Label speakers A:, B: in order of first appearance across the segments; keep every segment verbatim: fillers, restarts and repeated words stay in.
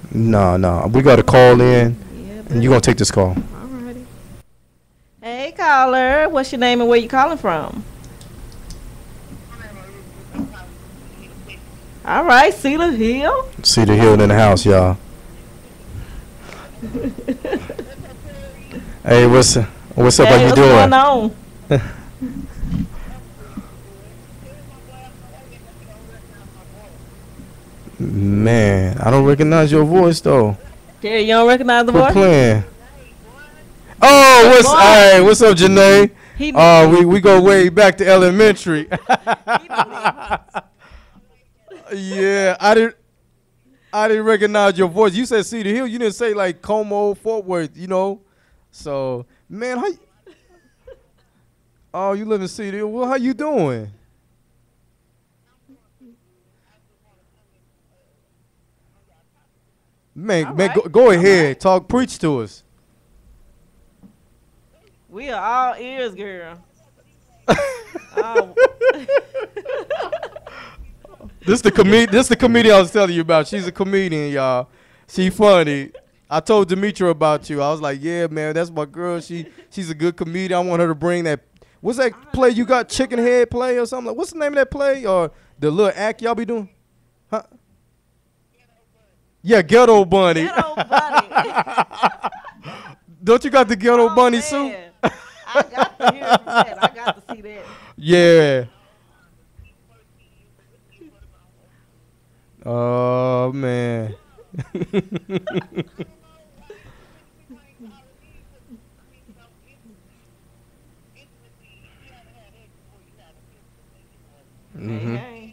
A: No, no. We got to call in,
B: Yeah,
A: and you're
B: buddy.
A: going to take this call.
B: Alrighty. Hey, caller. What's your name and where you calling from? All right, Cedar Hill.
A: Cedar Hill in the house, y'all. Hey, what's what's up? How
B: Hey,
A: you
B: what's going
A: doing?
B: on?
A: Man, I don't recognize your voice though.
B: Jerry, you don't recognize the
A: Quit
B: voice?
A: playing. Oh, what's
B: Boy,
A: hey, what's up, Janae?
B: he
A: Uh, we we go way back to elementary.
B: he believe.
A: Yeah, I didn't I didn't recognize your voice. You said Cedar Hill. You didn't say like Como, Fort Worth. You know. So man, how? You, oh, you live in Cedar Hill. Well, how you doing? Man,
B: All
A: man,
B: right,
A: go, go
B: all right.
A: ahead. Talk, preach to us.
B: We are all ears, girl. Oh,
A: This the comedian. This the comedian I was telling you about. She's a comedian, y'all. She funny. I told Demetra about you. I was like, yeah, man, that's my girl. She she's a good comedian. I want her to bring that. What's that play you got? Chicken Head play or something? Like, what's the name of that play or the little act y'all be doing? Huh? Yeah, Ghetto Bunny.
B: ghetto bunny.
A: Don't you got the Ghetto
B: Oh,
A: Bunny suit?
B: man. I got to hear from that. I got to see that.
A: Yeah. Oh man.
B: Hey,
A: Mhm.
B: hey.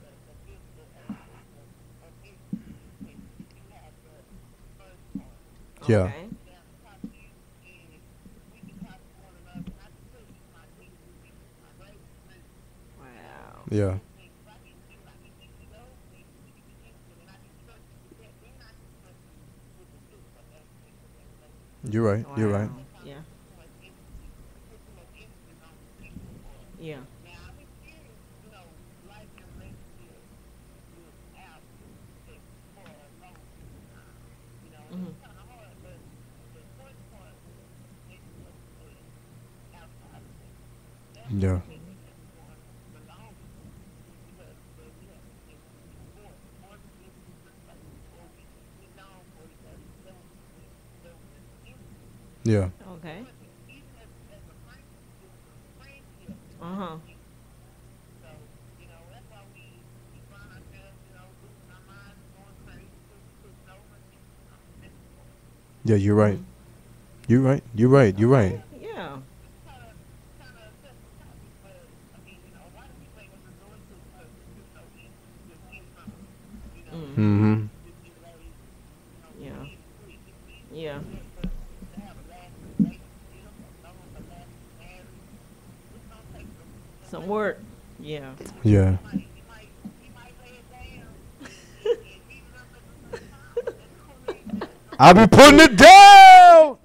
A: Yeah.
B: Okay. Wow.
A: Yeah. You're right. You're right.
B: Wow. Yeah. Yeah. Mhm.
A: Yeah.
B: Mhm.
A: Yeah.
B: Okay. Uh huh.
A: Yeah. You're right.
B: Mhm.
A: You're right. You're right. You're right.
B: Okay. Yeah. Mhm.
A: Mm-hmm.
B: Yeah. Yeah. Some work. Yeah.
A: Yeah. I be putting it down.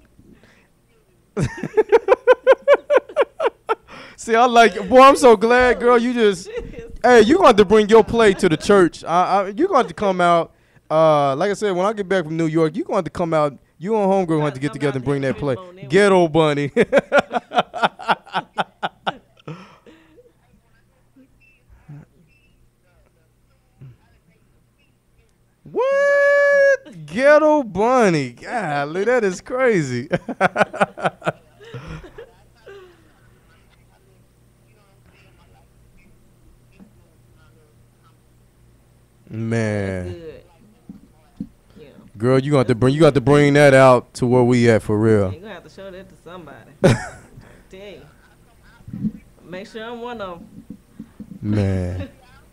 A: See, I like, boy. I'm so glad, girl. You just, hey, you going to bring your play to the church. I, I, you going to come out. Uh, like I said, when I get back from New York, you going to come out. You and homegirl going to
B: Gotta
A: get
B: come
A: together
B: out
A: and
B: there
A: bring
B: and
A: that play.
B: fishbone that one.
A: Ghetto Bunny.
B: Wow.
A: What? Ghetto Bunny. Golly, that is crazy.
B: That's
A: Man.
B: good. Yeah.
A: Girl, you got to
B: That's
A: bring you got
B: good.
A: to bring that out to where we at for
B: Yeah,
A: real.
B: you're gonna have to show that to somebody. Tell you. Make sure I'm one of
A: Man.
B: them.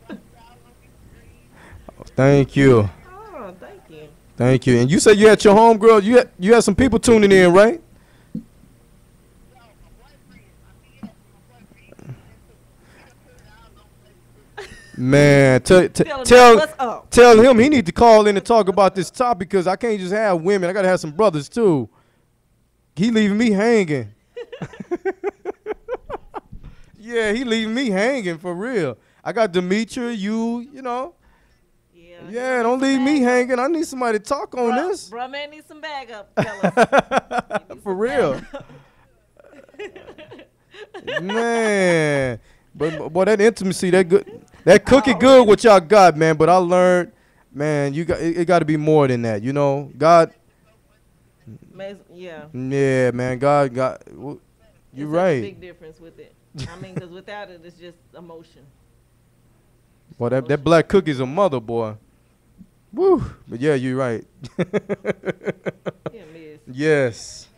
A: Thank you.
B: Oh, thank you.
A: Thank you. And you said you had your home girl. You had you had some people tuning in, right? Man, t- t-
B: Tell them that
A: tell
B: what's up.
A: tell him he need to call in and talk about this topic because I can't just have women. I gotta have some brothers too. He leaving me hanging. Yeah, he leaving me hanging for real. I got Demetra, you, you know.
B: Yeah,
A: Yeah, don't leave me hanging. I need somebody to talk on
B: Bruh,
A: this.
B: bruh man needs some bag up, fellas.
A: For real. Man. But boy, that intimacy, that good, that cookie good what y'all got, man. But I learned, man, you got it, it got to be more than that, you know. God,
B: yeah,
A: yeah, man. God, God, you're
B: it's
A: right.
B: A big difference with it. I mean, because without it, it's just emotion.
A: Boy, that that black cookie's a mother, boy. Woo. But yeah, you're right.
B: Yeah, miss.
A: Yes.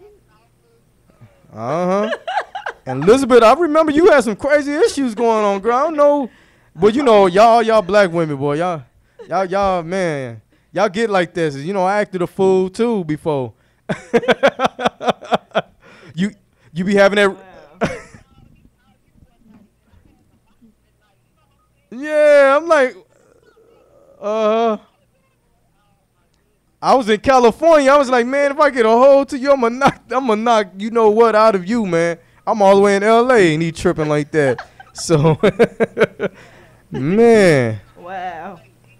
A: Uh huh. And Elizabeth, I remember you had some crazy issues going on, girl. I don't know, but you know, y'all, y'all black women, boy, y'all, y'all, y'all, man, y'all get like this. You know, I acted a fool too before. you, you be having that.
B: Wow.
A: Yeah, I'm like, uh, I was in California. I was like, man, if I get a hold to you, I'm gonna knock, I'm gonna knock, you know what, out of you, man. I'm all the way in L A and he tripping like that. So, man.
B: Wow.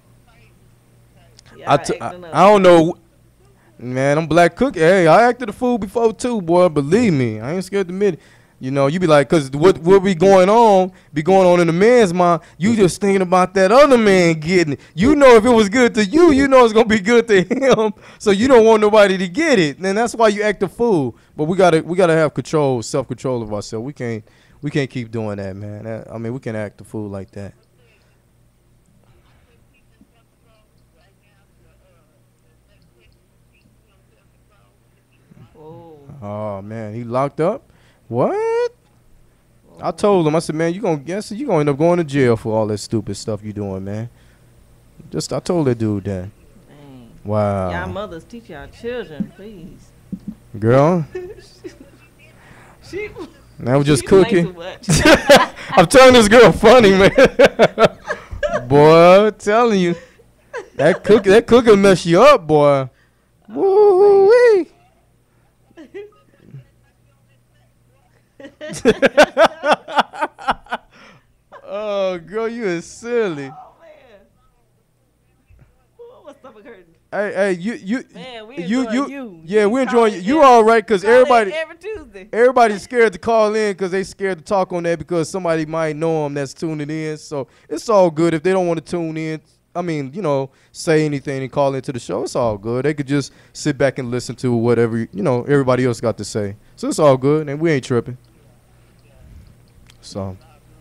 A: I, t- I, I don't know. Man, I'm black cookie. Hey, I acted a fool before too, boy. Believe me. I ain't scared to admit it. You know, you be like, because what what be going on, be going on in the man's mind, you just thinking about that other man getting it. You know if it was good to you, you know it's going to be good to him. So you don't want nobody to get it. And that's why you act a fool. But we got to we gotta have control, self-control of ourselves. We can't we can't keep doing that, man. That, I mean, we can't act a fool like that.
B: Oh.
A: Oh, man, he locked up? What? I told him, I said, man, you gonna guess you gonna end up going to jail for all that stupid stuff you doing, man. Just I told that dude that.
B: Dang.
A: Wow.
B: Y'all mothers teach y'all children, please.
A: Girl.
B: She,
A: That was just
B: she play
A: cooking.
B: too much.
A: I'm telling this girl funny, man. Boy, I'm telling you. That cookie that cookie mess you up, boy. Woo wee. Oh, girl, you is silly.
B: Oh man. What's stomach hurting?
A: Hey, hey, you, you,
B: Man, we
A: you,
B: enjoying
A: you,
B: you.
A: yeah,
B: You
A: we
B: call
A: enjoying
B: it
A: you. You
B: every-
A: all right? Cause
B: Call in
A: everybody,
B: every Tuesday.
A: everybody's scared to call in because they scared to talk on that because somebody might know them that's tuning in. So it's all good if they don't want to tune in. I mean, you know, say anything and call into the show. It's all good. They could just sit back and listen to whatever you know everybody else got to say. So it's all good, and we ain't tripping. So.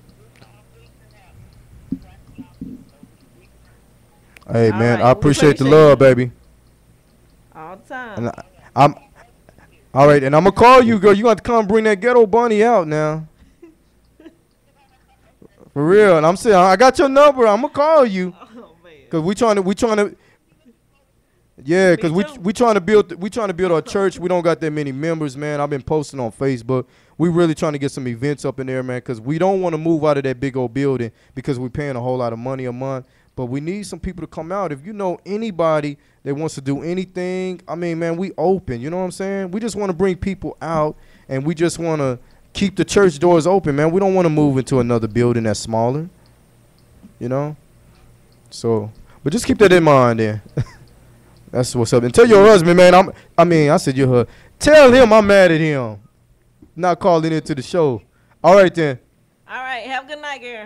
A: Hey
B: All
A: man,
B: right,
A: I
B: we
A: appreciate the
B: appreciate
A: love,
B: you.
A: baby.
B: All the time.
A: And I, I'm all right, and I'm gonna call you, girl. You got to come bring that ghetto bunny out now, for real. And I'm saying, I got your number. I'm gonna call you,
B: Oh man.
A: cause we trying to, we trying to, yeah,
B: Me
A: cause we
B: too.
A: we trying to build, we trying to build our church. We don't got that many members, man. I've been posting on Facebook. We really trying to get some events up in there, man, cause we don't want to move out of that big old building because we're paying a whole lot of money a month. But we need some people to come out. If you know anybody that wants to do anything, I mean, man, we open. You know what I'm saying? We just want to bring people out, and we just want to keep the church doors open, man. We don't want to move into another building that's smaller, you know? So, but just keep that in mind then. That's what's up. And tell your husband, man, I'm, I mean, I said your husband. Tell him I'm mad at him. Not calling into the show. All right, then.
B: All right. Have a good night, girl.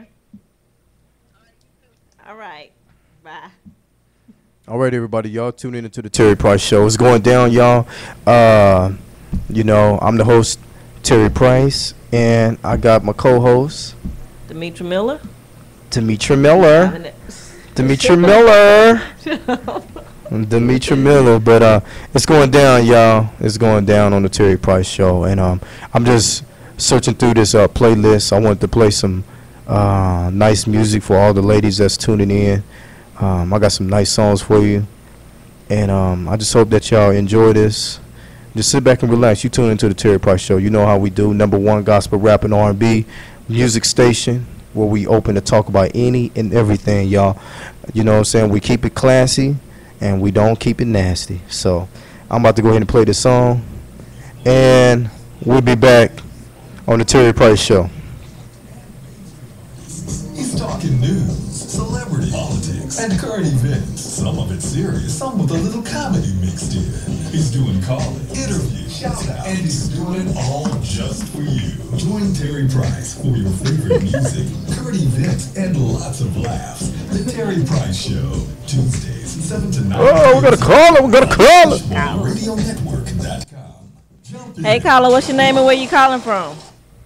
B: All right. Bye.
A: All right, everybody, y'all tune in into the Terry Price Show. It's going down, y'all. Uh, you know, I'm the host, Terry Price, and I got my co-host,
B: Demetra Miller.
A: Demetra Miller. Demetra Miller. Demetra Miller. But uh, it's going down, y'all. It's going down on the Terry Price Show, and um, I'm just searching through this uh, playlist. I wanted to play some uh, nice music for all the ladies that's tuning in. Um, I got some nice songs for you, and um, I just hope that y'all enjoy this. Just sit back and relax. You tune into the Terry Price Show. You know how we do. Number one gospel rap and R and B music station where we open to talk about any and everything, y'all. You know what I'm saying? We keep it classy and we don't keep it nasty. So I'm about to go ahead and play this song, and we'll be back on the Terry Price Show.
C: He's talking news, celebrity, politics, And current events, some of it serious, some with a little comedy mixed in. He's doing calling, interviews, shout out, and he's doing it all just for you. Join Terry Price for your favorite music, current events, and lots of laughs. The Terry Price Show, Tuesdays, seven to nine.
A: Oh, we're gonna call it. We're gonna call it.
C: radio network dot com.
B: Hey, caller, what's your name and where you calling from?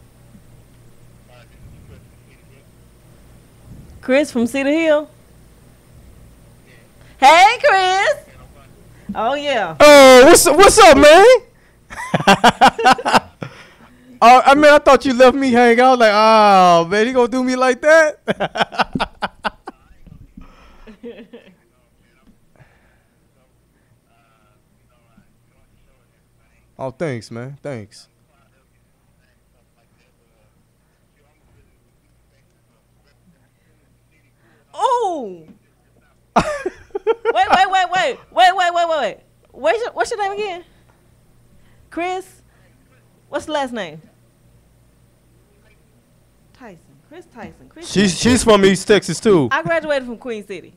B: Chris from Cedar Hill. Hey, Chris. Oh yeah.
A: Oh, what's what's up, man? uh, I mean, I thought you left me hang out. Like, oh man, he gonna do me like that? Oh, thanks, man. Thanks.
B: Oh. wait, wait, wait, wait, wait, wait, wait, wait, wait. What's your, what's your name again? Chris. What's the last name? Tyson. Chris Tyson. Chris.
A: She's she's from East Texas too.
B: I graduated from Queen City.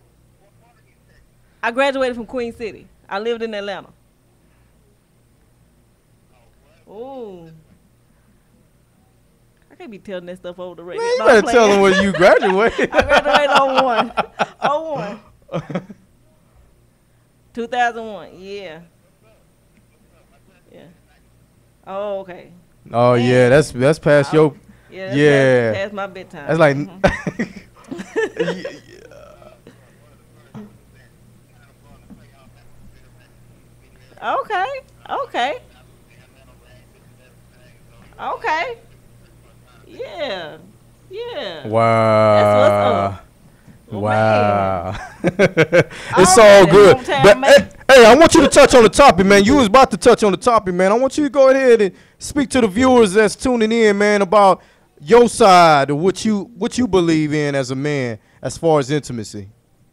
B: I graduated from Queen City. I lived in Atlanta. Ooh. I can't be telling that stuff over the radio.
A: Man, you
B: No, I'm
A: better tell
B: playing.
A: them where you graduated.
B: I graduated on one. On one. two thousand one. Yeah. Yeah. Oh, okay.
A: Oh
B: Man.
A: yeah, that's that's past
B: Oh,
A: your.
B: Yeah. That's
A: Yeah.
B: Past, past my bedtime.
A: That's like.
B: Mhm. Okay. Okay. Okay. Yeah. Yeah.
A: Wow.
B: Well,
A: Wow. It's
B: All
A: all
B: right,
A: good.
B: hometown
A: But
B: man.
A: hey, hey, I want you to touch on the topic, man. You was about to touch on the topic, man. I want you to go ahead and speak to the viewers that's tuning in, man, about your side of what you what you believe in as a man as far as intimacy.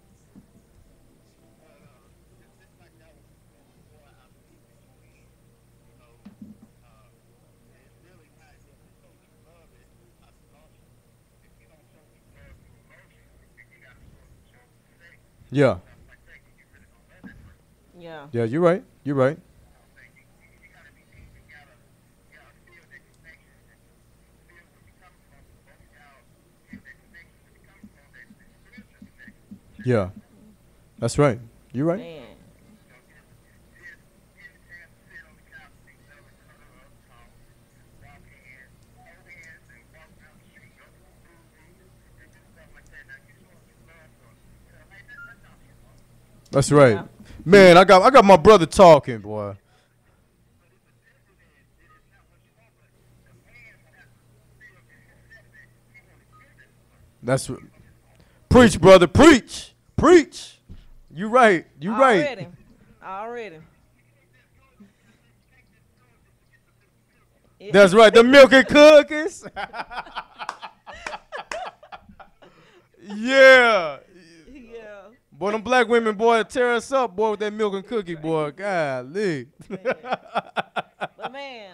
A: Yeah.
B: Yeah.
A: Yeah, you're right. You're right. Yeah. That's right. You're right.
B: Man.
A: That's right.
B: Yeah.
A: Man, I got I got my brother talking, boy. That's r- preach, brother, preach, preach. You right, you right.
B: Already. Already. Yeah.
A: That's right. The milk and cookies. Yeah.
B: Yeah.
A: Boy, them black women, boy, tear us up, boy, with that milk and cookie, boy. Golly.
B: But man,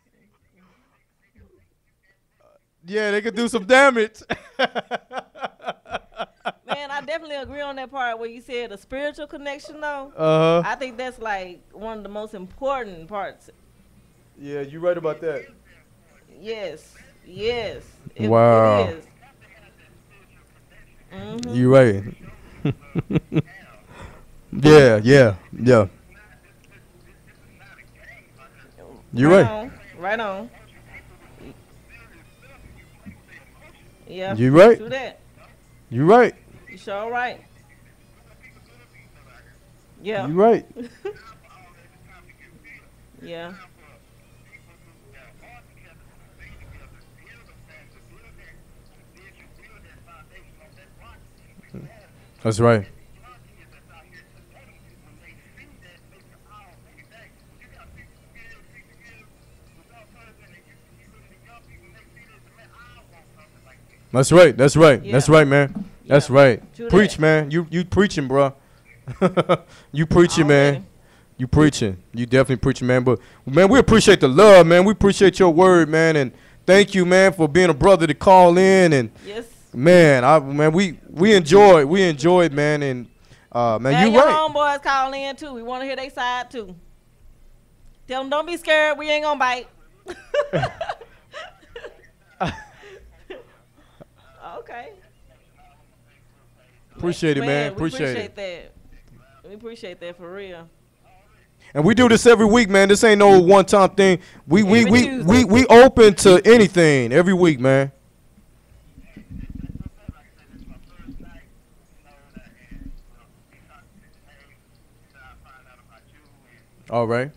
A: Yeah, they could do some damage.
B: man, I definitely agree on that part where you said the spiritual connection though.
A: Uh huh.
B: I think that's like one of the most important parts.
A: Yeah, you right about that.
B: Yes. Yes. It,
A: Wow.
B: It is. Mhm.
A: You right. Yeah, yeah, yeah. You
B: right.
A: right.
B: On. Right on. Yeah.
A: You right.
B: Do that.
A: You right.
B: You sure right. Yeah.
A: You right.
B: Yeah.
A: That's right. That's right. That's right. That's
B: Yeah.
A: right, man. That's
B: Yeah.
A: right.
B: True
A: Preach,
B: that.
A: man. You you preaching, bro. You preaching, man.
B: Already.
A: You preaching. You definitely preaching, man. But man, we appreciate the love, man. We appreciate your word, man. And thank you, man, for being a brother to call in and
B: Yes.
A: Man, I man, we we enjoyed, we enjoyed, man, and uh, man,
B: Man,
A: you
B: your
A: right.
B: homeboys calling in too. We want to hear their side too. Tell them don't be scared. We ain't gonna bite. Okay.
A: Appreciate it, man.
B: we
A: Appreciate,
B: appreciate
A: it.
B: that. We appreciate that for real.
A: And we do this every week, man. This ain't no one time thing. We we
B: Every
A: we,
B: Tuesday.
A: we we open to anything every week, man. All right.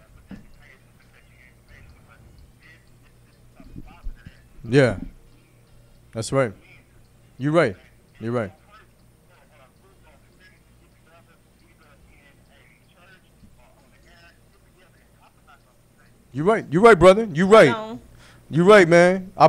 A: Yeah. That's right. You're right. You're right. You're right. You're right, brother. You're right.
B: Um,
A: You're right, man. I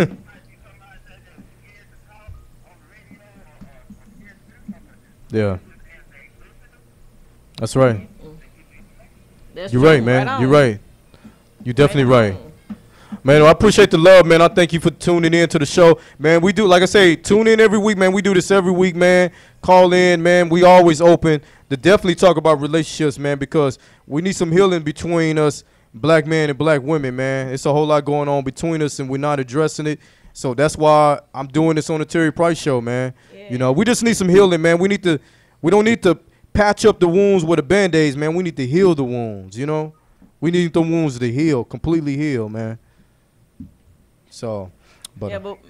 A: yeah. That's right.
B: that's
A: You're
B: true.
A: right, man.
B: on.
A: You're right. You're definitely
B: Right
A: right.
B: on.
A: Man, I appreciate the love, man. I thank you for tuning in to the show. Man, we do, like I say, tune in every week, man. We do this every week, man. Call in, man. We always open to definitely talk about relationships, man, because we need some healing between us, black men and black women, man. It's a whole lot going on between us, and we're not addressing it. So that's why I'm doing this on the Terry Price Show, man.
B: Yeah.
A: You know, we just need some healing, man. We need to, we don't need to patch up the wounds with the Band-Aids, man. We need to heal the wounds, you know. We need the wounds to heal, completely heal, man. So, but,
B: Yeah, but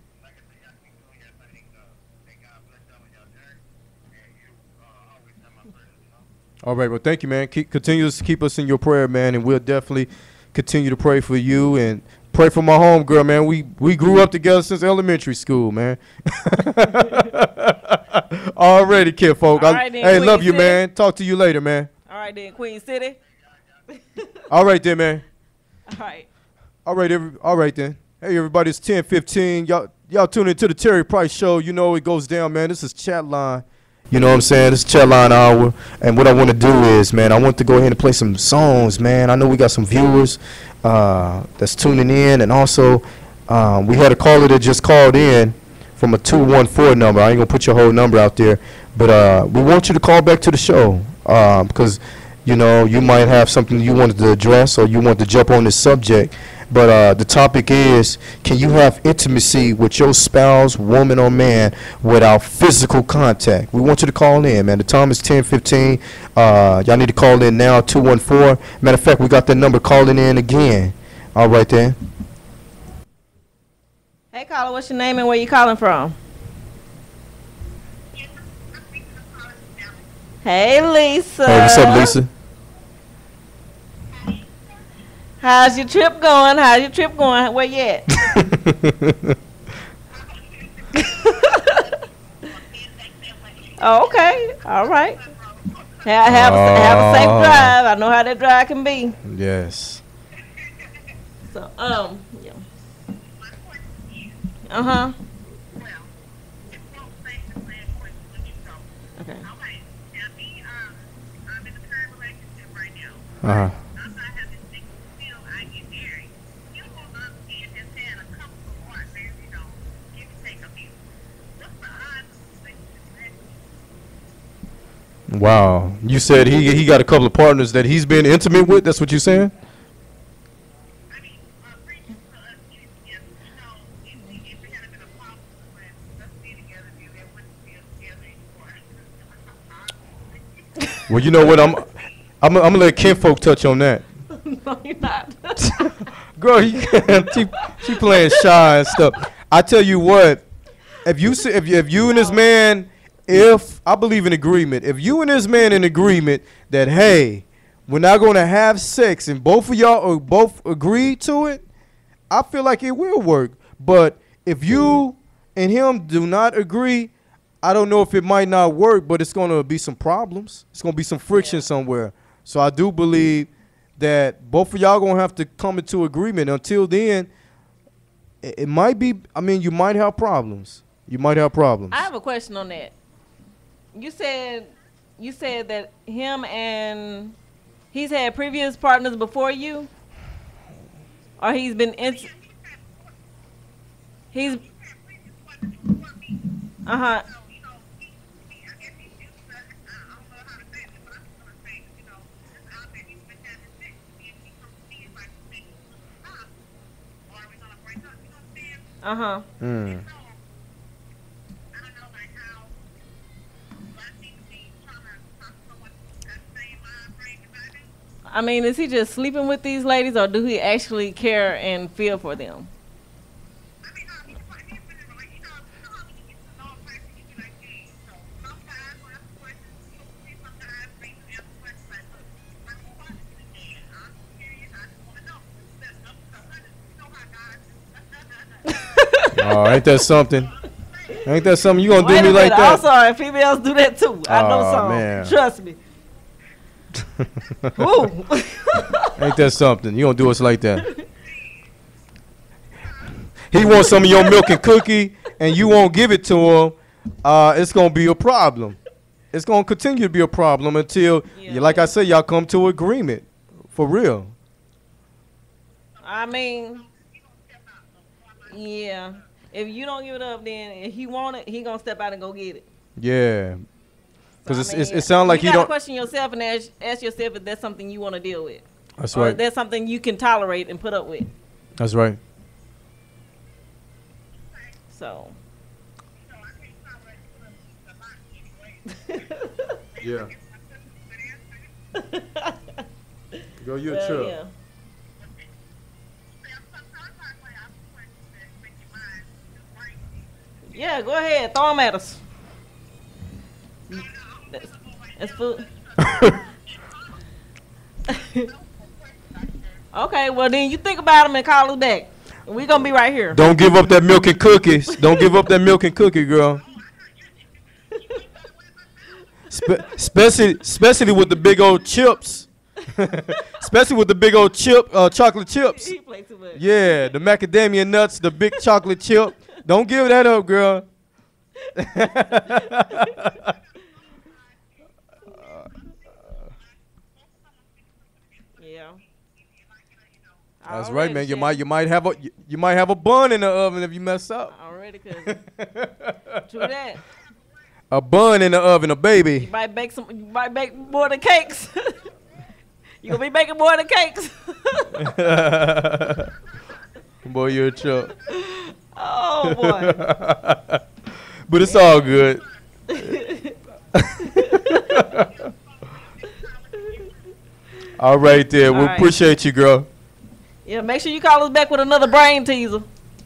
A: all right, well, thank you, man. Keep, continue to keep us in your prayer, man, and we'll definitely continue to pray for you and pray for my home girl, man. We we grew up together since elementary school, man. Already, kid folk.
B: All
A: I-
B: right then,
A: hey,
B: Queen
A: love you,
B: City.
A: man. Talk to you later, man.
B: all right then, Queen City.
A: All right then, man.
B: All right.
A: All right, every, all right then. Hey, everybody, it's ten fifteen. Y'all, y'all tune into the Terry Price Show. You know it goes down, man. This is Chat Line. You know what I'm saying? This is Chat Line Hour. And what I want to do is, man, I want to go ahead and play some songs, man. I know we got some viewers uh, that's tuning in. And also, um, we had a caller that just called in from a two one four number. I ain't going to put your whole number out there. But uh, we want you to call back to the show uh, because, you know, you might have something you wanted to address or you want to jump on this subject. But uh, the topic is, can you have intimacy with your spouse, woman, or man without physical contact? We want you to call in, man. The time is ten fifteen. Uh, y'all need to call in now, two one four. Matter of fact, we got that number calling in again. All right, then.
B: Hey, caller, what's your name and where you calling from? Hey, Lisa.
A: Hey, what's up, Lisa?
B: How's your trip going? How's your trip going? Where you at? Oh, okay. All right. Have, have, a, have a safe
A: Oh.
B: drive. I know how that drive can be.
A: Yes.
B: So, um, yeah. Uh huh. Okay.
A: Uh-huh. Wow. You said he he got a couple of partners that he's been intimate with. That's what you're saying? Well, you know what? I'm I'm I'm gonna let Kinfolk touch on that.
B: No, you're not.
A: Girl, you can't. She, she playing shy and stuff. I tell you what, if you see, if you, if you and this man, if I believe in agreement, if you and this man in agreement that hey, we're not gonna have sex, and both of y'all or both agree to it, I feel like it will work. But if you and him do not agree, I don't know if it might not work, but it's gonna be some problems. It's gonna be some friction
B: Yeah.
A: somewhere. So I do believe that both of y'all gonna have to come into agreement. Until then, it, it might be. I mean, you might have problems. You might have problems.
B: I have a question on that. You said you said that him and he's had previous partners before you, or he's been in. He's Uh huh. Uh huh.
A: Mm.
B: I mean, is he just sleeping with these ladies, or do he actually care and feel for them?
A: Oh, ain't that something? Ain't that something? You gonna
B: Wait
A: do
B: a
A: me like
B: minute.
A: that?
B: I'm sorry, females do that too. I know
A: Aw,
B: some.
A: man.
B: Trust me. Ooh.
A: Ain't that something? You gonna do us like that? He wants some of your milk and cookie, and you won't give it to him. Uh, it's gonna be a problem. It's gonna continue to be a problem until,
B: Yeah.
A: like I said, y'all come to agreement, for real.
B: I mean, yeah. If you don't give it up, then if he want it, he gonna step out and go get it.
A: Yeah,
B: So,
A: because
B: I
A: it's,
B: mean,
A: it's, it sounds like
B: you
A: he
B: gotta
A: don't.
B: question yourself and ask, ask yourself if that's something you want to deal with,
A: That's
B: or
A: right.
B: if that's something you can tolerate and put up with.
A: That's right.
B: So.
A: Yeah. Go you
B: Well,
A: trip.
B: yeah. Yeah, go ahead. Throw them at us. That's, that's food. Okay, well then you think about them and call us back. We're going to be right here.
A: Don't give up that milk and cookies. Don't give up that milk and cookie, girl. Spe- especially, especially with the big old chips. Especially with the big old chip, uh, chocolate chips.
B: He play too much.
A: Yeah, the macadamia nuts, the big chocolate chip. Don't give that up, girl.
B: Yeah.
A: That's
B: Already,
A: right, man. You
B: Shannon.
A: might, you might have a, you, you might have a bun in the oven if you mess up.
B: Already, cause true that.
A: A bun in the oven, a
B: You
A: baby.
B: might bake some. You might bake more than cakes. You gonna be baking more than cakes.
A: Boy, you're a trip.
B: Oh boy.
A: But it's all good. All right, there. We
B: All right.
A: appreciate you, girl.
B: Yeah, make sure you call us back with another brain teaser.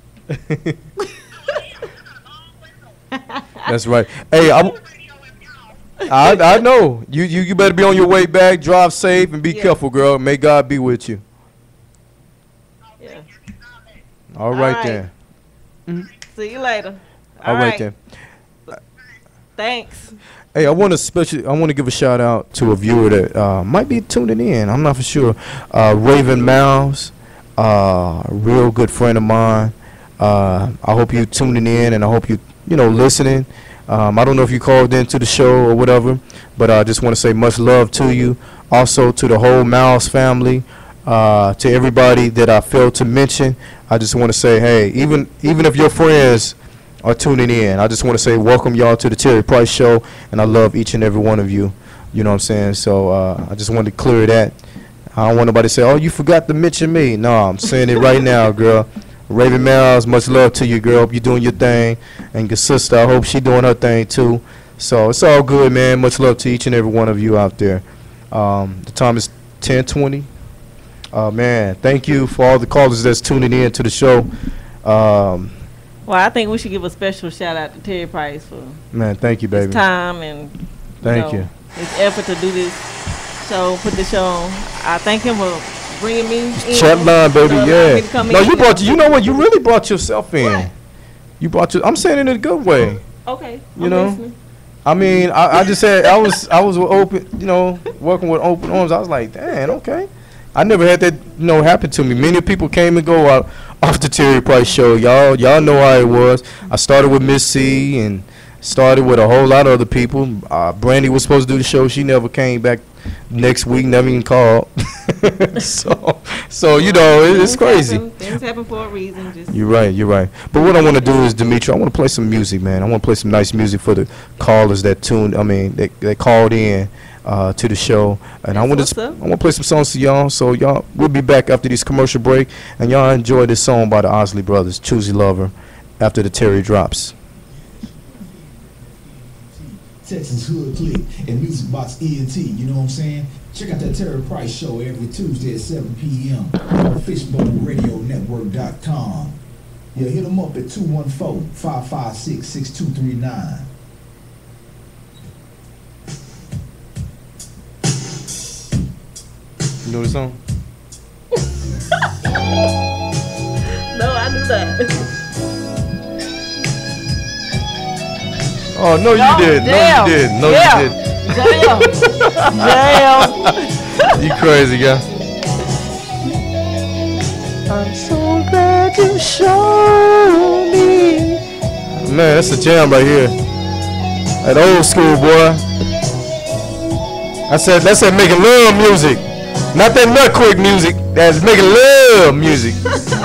A: That's right. Hey, I, I, I know. You, you, you better be on your way back. Drive safe and be
B: Yeah.
A: careful, girl. May God be with you.
B: Yeah.
A: All right,
B: right.
A: then.
B: See you later.
A: All right, then.
B: Thanks.
A: Hey, I want to special. I want to give a shout out to a viewer that uh, might be tuning in. I'm not for sure. Uh, Raven Mouse, uh, a real good friend of mine. Uh, I hope you tuning in, and I hope you you know listening. Um, I don't know if you called into the show or whatever, but I just want to say much love to you. Also to the whole Mouse family, uh, to everybody that I failed to mention. I just want to say, hey, even even if your friends are tuning in, I just want to say welcome y'all to the Terry Price Show, and I love each and every one of you. You know what I'm saying? So uh, I just wanted to clear that. I don't want nobody to say, oh, you forgot to mention me. No, I'm saying it right now, girl. Raven Miles, much love to you, girl. Hope you're doing your thing. And your sister, I hope she doing her thing, too. So it's all good, man. Much love to each and every one of you out there. Um, the time is ten twenty. Uh, man, thank you for all the callers that's tuning in to the show. Um,
B: Well, I think we should give a special shout out to Terry Price for
A: man, thank you, baby.
B: his time and
A: Thank
B: know,
A: you.
B: his effort to do this show, put the show on. I thank him for bringing me in.
A: Chat line, baby,
B: So,
A: yeah.
B: me to come
A: No,
B: in.
A: you brought. You know what? You really brought yourself in.
B: What?
A: You brought your. I'm saying it in a good way.
B: Okay,
A: You
B: I'm
A: know?
B: listening.
A: I mean, I, I just said I was. I was with open. You know, working with open arms. I was like, damn, okay. I never had that, you know, happen to me. Many people came and go out off the Terry Price Show. Y'all, y'all know how it was. I started with Miss C and started with a whole lot of other people. Uh, Brandy was supposed to do the show. She never came back next week. Never even called. so, so you know, it, it's
B: Things
A: crazy.
B: happen- Things happen for a reason. Just
A: You're right. You're right. But what I want to do is, Dimitri, I want to play some music, man. I want to play some nice music for the callers that tuned. I mean, that, that called in uh, to the show, and I want
B: That's
A: to.
B: what's up.
A: I want to play some songs to y'all. So y'all, we'll be back after this commercial break, and y'all enjoy this song by the Osley Brothers, "Choosy Lover," after the Terry drops.
D: Texas Hood Click and Music Box E N T, you know what I'm saying? Check out that Terry Price show every Tuesday at seven p.m. on fishbowl radio network dot com. Yeah, hit them up at two one four, five five six, six two three nine.
A: You know the song?
B: no, I knew that.
A: Oh no,
B: No,
A: you did. No,
B: damn.
A: you did. No,
B: Yeah.
A: you did.
B: Damn. Damn.
A: You crazy guy. I'm so glad you showed me. Man, that's a jam right here. That old school boy. I said that's that making love music. Not that nut quick music. That's making love music.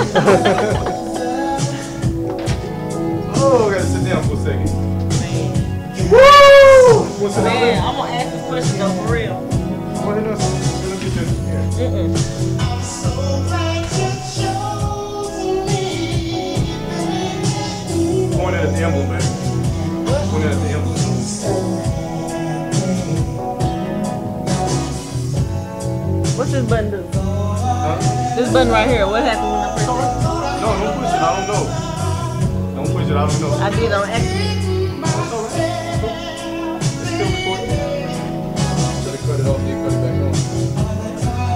A: Oh, I gotta sit down for a second. Woo! What's the
B: Man, I'm gonna ask this question though for real. Mm-mm.
A: Point at the emblem, man. Point at the emblem.
B: What's this button do?
A: Huh?
B: This button right here. What happened when I pressed it?
A: No, don't push it. I don't know. Don't push it. I don't know.
B: I did on accident.
A: It's still recording. Should have cut it off. Then cut it back on.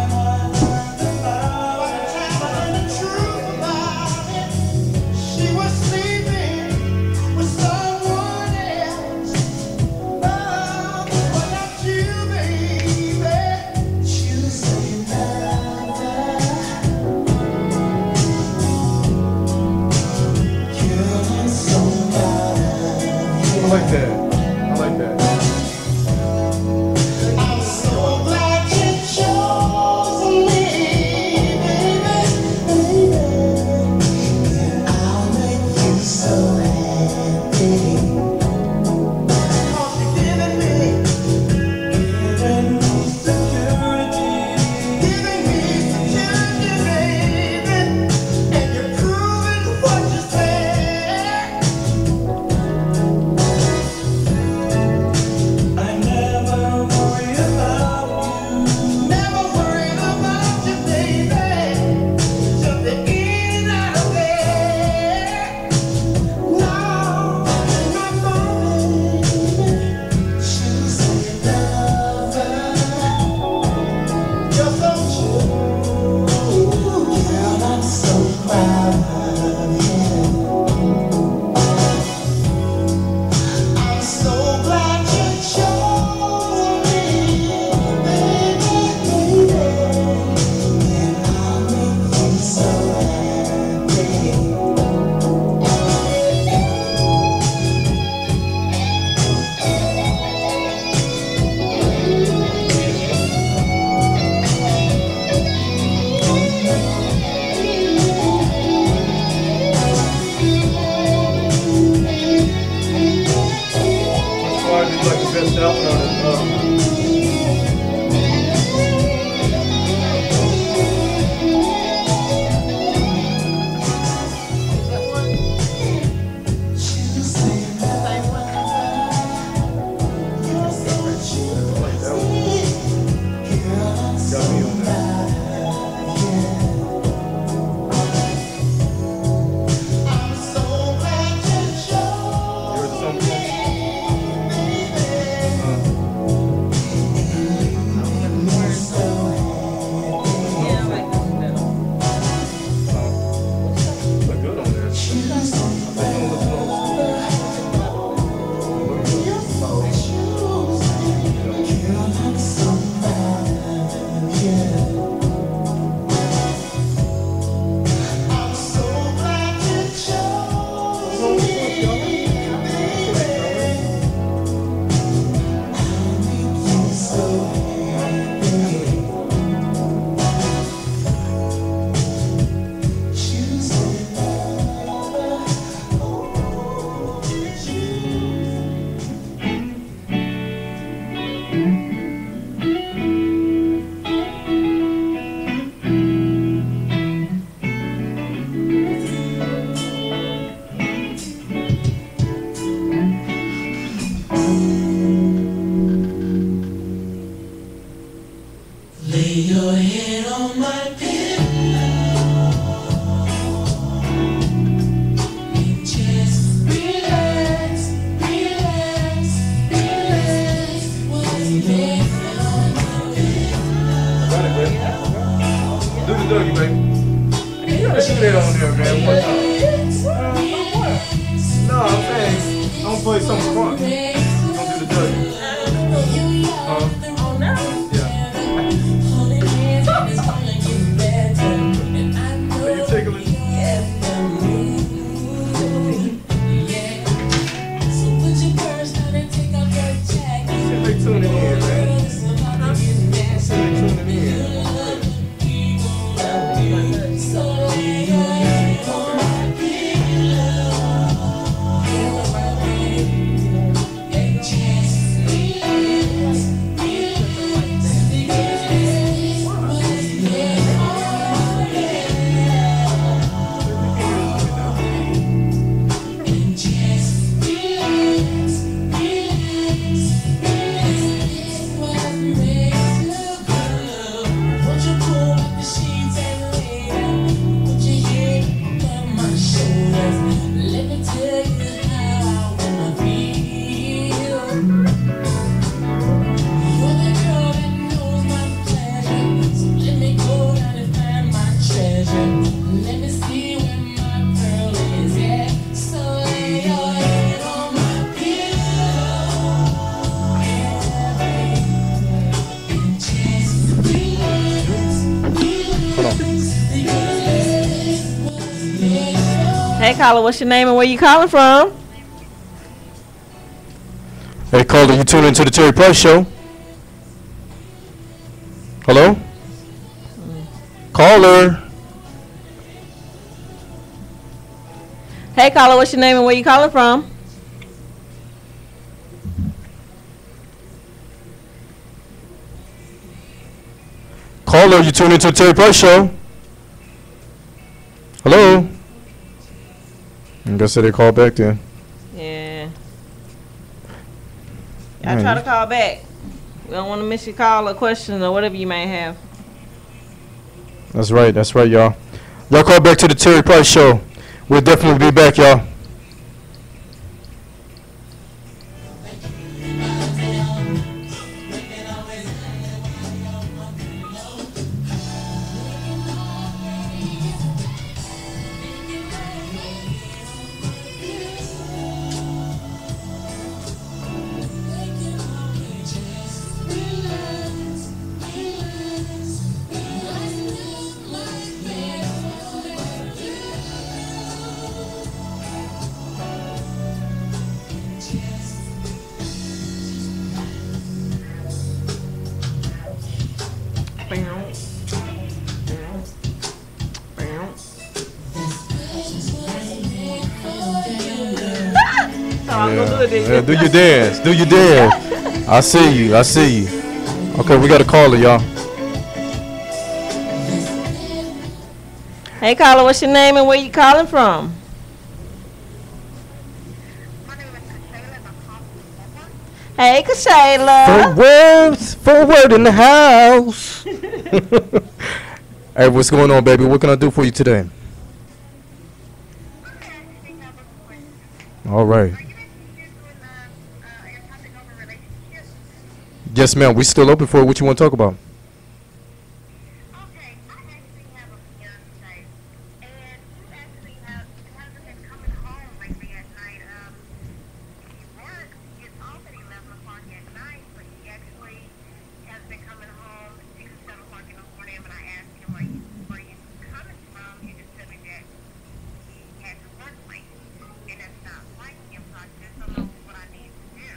A: I like that. I like that. doggy, baby. You gotta do that on there, man. One time. No, I'm saying, I'm gonna play something fun. Don't do the doggy. Uh,
B: Oh no.
A: yeah. Are you tickling? They tuning in, man. They tuning in.
B: Hey, caller, what's your name and where you calling from?
A: Hey, caller, you tune into the Terry Price Show. Hello? Caller.
B: Hey, caller, what's your name and where you calling from?
A: Caller, you tune into the Terry Price Show. Hello? I guess they call back then.
B: Yeah. I try to call back. We don't want to miss your call or question or whatever you may have.
A: That's right, that's right, y'all. Y'all call back to the Terry Price Show. We'll definitely be back, y'all. Yeah, do your dance. Do your dance. I see you. I see you. Okay, we got a caller, y'all.
B: Hey, caller, what's your name and where you calling from? Hey, Kashayla.
A: Four words. Four word in the house. Hey, what's going on, baby? What can I do for you today? All right. Yes, ma'am. We still open for it. What you want to talk about?
E: Okay, I actually have a fiance, and he actually have, hasn't been coming home lately at night. Um, he works, he gets off at eleven o'clock at night, but he actually has been coming home six or seven o'clock in the morning. When I asked him, like, where you coming from, he just told me that he had to work late, and that's not like him, so I just don't know what I need to do.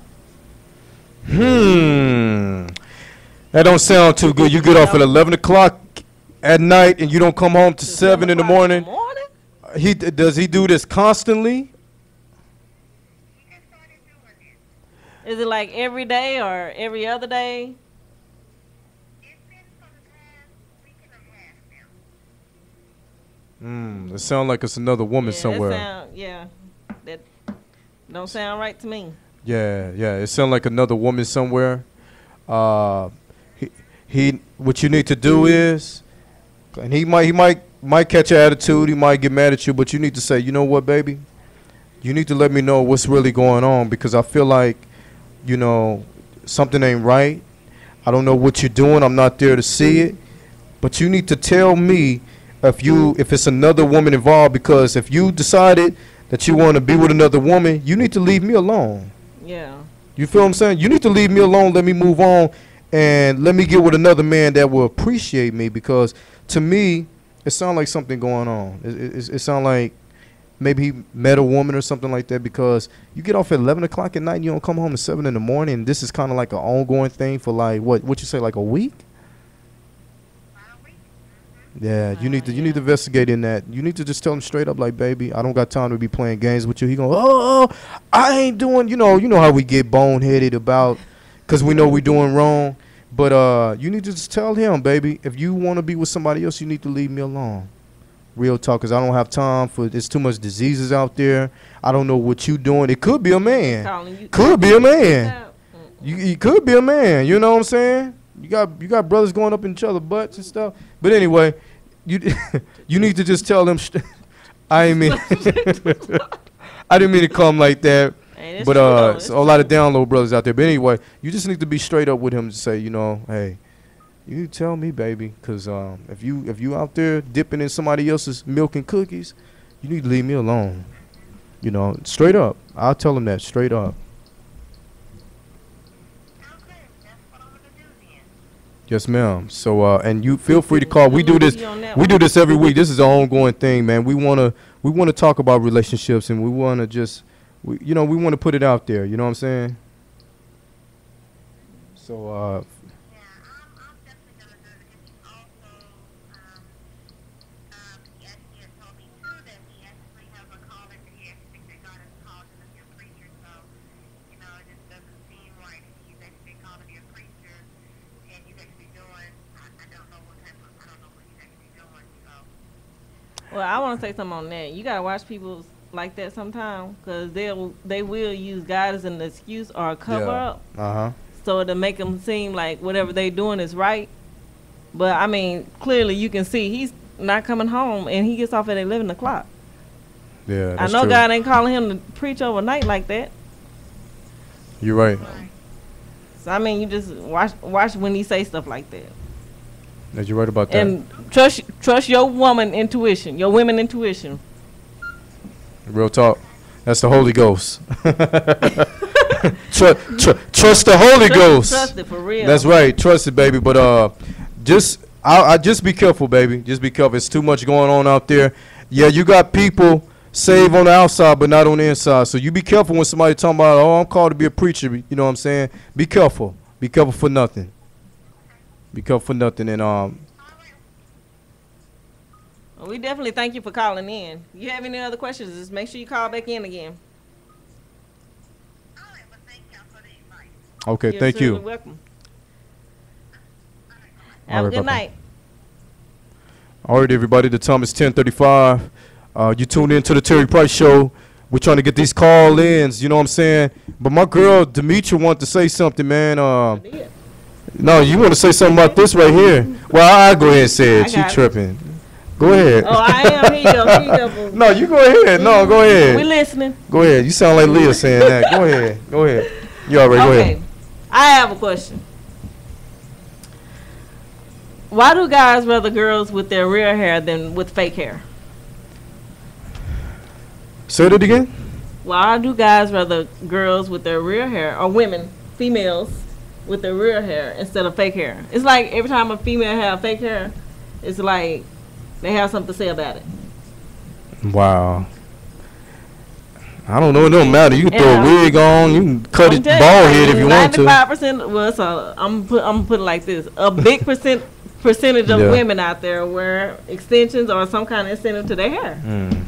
A: Hmm. That don't sound too good. You get off at eleven o'clock at night and you don't come home to seven in the morning.
B: morning?
A: He does he do this constantly?
E: He just started doing it.
B: Is it like every day or every other day?
E: It's been for the past week and a half now.
A: Hmm. It sounds like it's another woman
B: Yeah,
A: somewhere.
B: That sound, yeah, that don't sound right to me.
A: Yeah, yeah. It sounds like another woman somewhere. Uh, he, he. What you need to do is, and he might, he might, might catch your attitude. He might get mad at you, but you need to say, you know what, baby, you need to let me know what's really going on because I feel like, you know, something ain't right. I don't know what you're doing. I'm not there to see it, but you need to tell me if you if it's another woman involved, because if you decided that you want to be with another woman, you need to leave me alone.
B: Yeah.
A: You feel what I'm saying? You need to leave me alone. Let me move on, and let me get with another man that will appreciate me. Because to me, it sounds like something going on. It, it, it sounds like maybe he met a woman or something like that. Because you get off at eleven o'clock at night, and you don't come home at seven in the morning. And this is kind of like an ongoing thing for like what? What you say, like a week? Yeah, you need to you need to investigate in that. You need to just tell him straight up, like, baby, I don't got time to be playing games with you. He going, oh, oh, I ain't doing, you know, you know how we get boneheaded about, because we know we doing wrong. But uh, you need to just tell him, baby, if you want to be with somebody else, you need to leave me alone. Real talk, because I don't have time for, there's too much diseases out there. I don't know what you doing. It could be a man.
B: Calling you.
A: Could be a man. You, you could be a man. You know what I'm saying? You got you got brothers going up in each other's butts and stuff. But anyway, you you need to just tell them. St- I ain't mean I didn't mean to come like that.
B: Hey,
A: But
B: true,
A: uh,
B: though.
A: so a lot of download brothers out there. But anyway, you just need to be straight up with him and say, you know, hey, you tell me, baby, because um, if you if you out there dipping in somebody else's milk and cookies, you need to leave me alone. You know, straight up. I'll tell him that straight up.
E: Okay, that's what I'm gonna do then.
A: Yes, ma'am. So, uh, and you feel free to call. We do this.
B: You on that
A: We
B: one.
A: do this every week. This is an ongoing thing, man. We wanna we wanna talk about relationships, and we wanna just, we, you know, we wanna put it out there. You know what I'm saying? So, uh,
E: Yeah, I'm, I'm definitely gonna do it. And he also, um, um, he actually had told me too that he actually has a calling that he actually thinks that God has called him to be a preacher. So, you know, it just doesn't seem right. He's actually called to be a preacher, and he's actually doing. I, I don't know what type of. I don't know what he's actually doing. So.
B: Well, I want to say something on that. You gotta watch people like that sometimes, cause they'll they will use God as an excuse or a cover
A: yeah.
B: up,
A: Uh huh.
B: so to make them seem like whatever they doing is right. But I mean, clearly you can see he's not coming home, and he gets off at eleven o'clock.
A: Yeah.
B: I
A: That's
B: know
A: true.
B: God ain't calling him to preach overnight like that.
A: You're right.
B: So I mean, you just watch watch when he say stuff like that,
A: Yeah, you're right about that.
B: and trust trust your woman intuition, your women intuition.
A: Real talk. That's the Holy Ghost. Tru- tru- trust the Holy
B: Trust,
A: Ghost.
B: trust it for real.
A: That's right. Trust it, baby. But uh, just I, I just be careful, baby. Just be careful. It's too much going on out there. Yeah, you got people saved on the outside, but not on the inside. So you be careful when somebody talking about, oh, I'm called to be a preacher. You know what I'm saying? Be careful. Be careful for nothing. Be careful for nothing. And um,
B: Well, we definitely thank you for calling in. You have any other questions? Just make sure you call back in again.
E: All right, well, thank y'all for the advice.
A: okay,
B: You're
A: thank
B: certainly
A: you.
B: welcome.
A: All
B: Have a
A: right,
B: good
A: bye-bye.
B: night.
A: All right, everybody. The time is ten thirty-five. Uh, you tuned in to the Terry Price Show. We're trying to get these call-ins. You know what I'm saying? But my girl Demetria wanted to say something, man. Um, no, you want to say something about this right here? Well, I, I'll go ahead and say
B: I
A: it. She
B: got it.
A: tripping. Go ahead.
B: Oh, I am. Here you go. Here you go, boo.
A: No, you go ahead. No, go
B: We
A: ahead.
B: listening.
A: Go ahead. You sound like Leah saying that. Go ahead. Go ahead. You all right? Go
B: Okay.
A: ahead.
B: I have a question. Why do guys rather girls with their real hair than with fake hair?
A: Say that again.
B: Why do guys rather girls with their real hair, or women, females, with their real hair instead of fake hair? It's like every time a female have fake hair, it's like they have something to say about it.
A: Wow. I don't know. It don't matter. You can throw
B: Yeah.
A: a wig on. You can cut it
B: I'm telling
A: bald
B: you,
A: head if you want to.
B: ninety-five percent. Well, so I'm put. I'm put it like this: a big percent percentage of
A: Yeah.
B: women out there wear extensions or some kind of incentive to their hair.
A: Mm.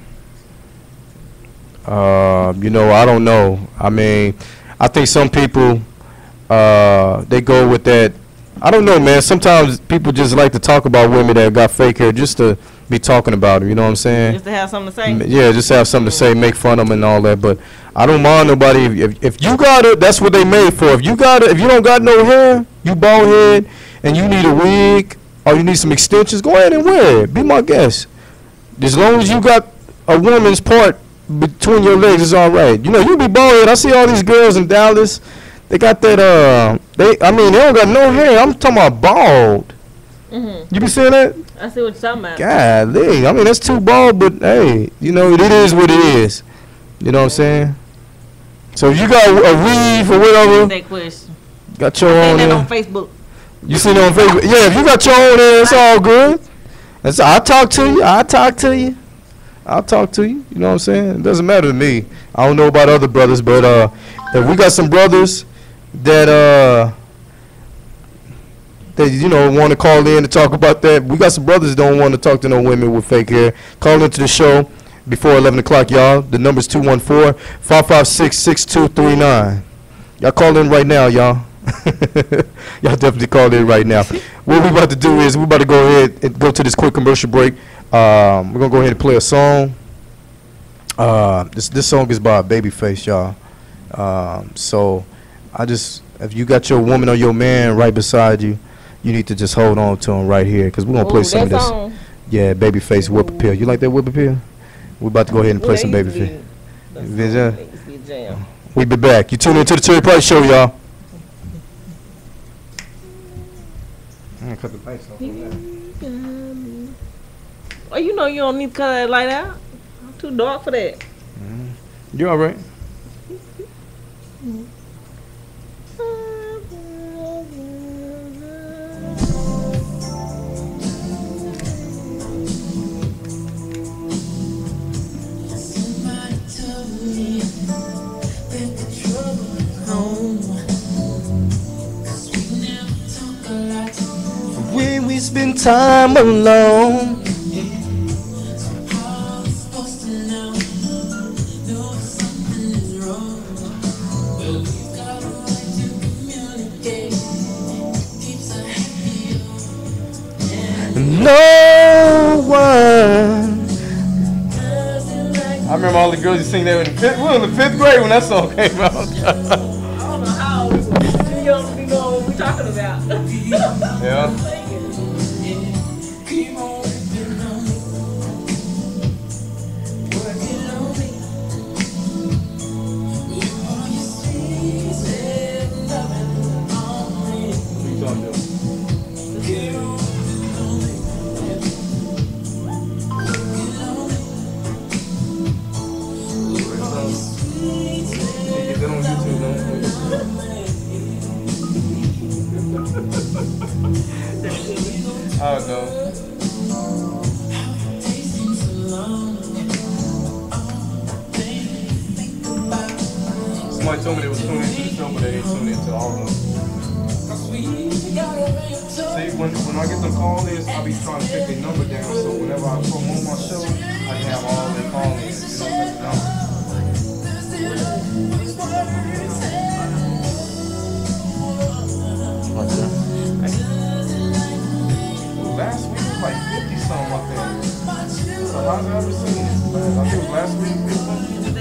A: Uh, you know, I don't know. I mean, I think some people, uh, they go with that. I don't know, man. Sometimes people just like to talk about women that got fake hair just to be talking about them. You know what I'm saying?
B: Just to have something to say.
A: M- Yeah, just have something to say, make fun of them and all that. But I don't mind nobody. If, if, if you got it, that's what they made for. If you got it, if you don't got no hair, you bald head, and you need a wig or you need some extensions, go ahead and wear it. Be my guest. As long as you got a woman's part between your legs, it's all right. You know, you be bald head. I see all these girls in Dallas. They got that. Uh, they. I mean, they don't got no hair. I'm talking about bald.
B: Mm-hmm.
A: You be seeing that?
B: I see what you're talking about.
A: Golly, I mean that's too bald, but hey, you know it is what it is. You know what I'm saying? So if you got a weave or whatever,
B: That question.
A: got your
B: I
A: own.
B: seen that
A: there.
B: on Facebook.
A: You seen it on Facebook? Yeah, if you got your own, there, it's all good. That's I'll talk to you. I'll talk to you. I'll talk to you. You know what I'm saying? It doesn't matter to me. I don't know about other brothers, but uh, if we got some brothers that uh. that you know want to call in to talk about that. We got some brothers that don't want to talk to no women with fake hair. Call into the show before eleven o'clock, y'all. The number's two one four, five five six, six two three nine. Y'all call in right now, y'all. Y'all definitely call in right now. What we about to do is we about to go ahead and go to this quick commercial break. Um, we're gonna go ahead and play a song. Uh, this this song is by Babyface, y'all. Um, so I just if you got your woman or your man right beside you, you need to just hold on to him right here because we're gonna play
B: Ooh,
A: some of
B: that
A: this.
B: song.
A: Yeah, Babyface Whip Appeal. You like that Whip Appeal? We're about to go ahead and play
B: Ooh,
A: some
B: that used to
A: Babyface.
B: be- that
A: Vision.
B: song, that used to be a jam.
A: We be back. You tune into the Terry Price Show, y'all. I'm gonna cut the lights off.
B: Oh, you know you don't need to cut that light out. I'm too dark for that.
A: You all right? When we spend time alone. No one. I remember all the girls you sing that in the fifth. We were in the fifth grade when that song came out.
B: I don't know how old you don't be knowing what we're talking about.
A: Yeah. I don't know. Somebody told me they was tuning into the show, but they ain't tuning into all of them. See, when, when I get them call-ins, I be trying to take their number down, so whenever I promote my show, I can have all their call-ins, you know, that's the number. Last week was like fifty something, I think. So how's I ever seen it? I think it was last week, fifty.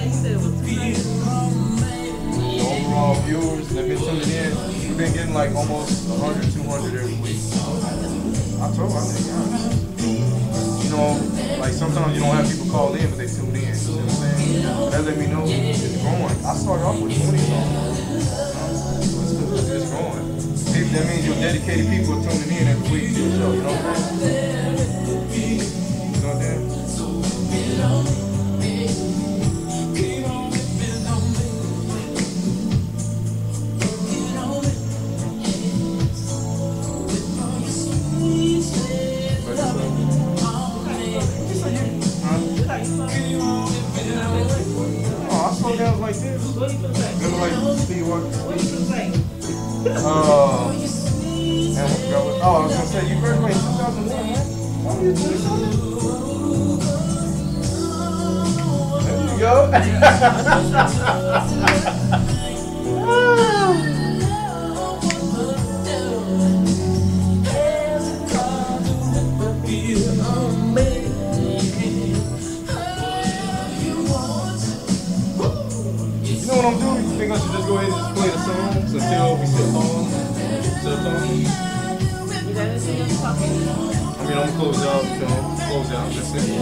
A: The overall viewers that been tuning in, we've been getting like almost one hundred, two hundred every week. I told I think, honest. You know, like sometimes you don't have people call in, but they tune in. You know what I'm saying? That let me know it's growing. I started off with twenty songs. So it's, it's, it's growing. That means your dedicated people are tuning in every week to your show, you know what I'm saying? You know what I'm saying? Oh, I slow down like this. Remember like Steve Walker? Oh, and what, oh, I was gonna say you graduated in two thousand one, right? Oh, you twenty something? There you go. You know what I'm doing? You think I should just go ahead and just play the songs until we sit on? Still talking? I mean, I'm gonna close out, you know, close out, that's it.